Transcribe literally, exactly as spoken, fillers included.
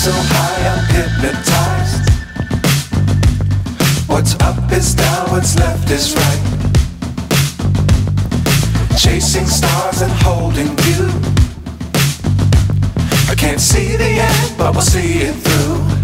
so high I'm hypnotized. What's up is down, what's left is right. Chasing stars and holding you. I can't see the end, but we'll see it through.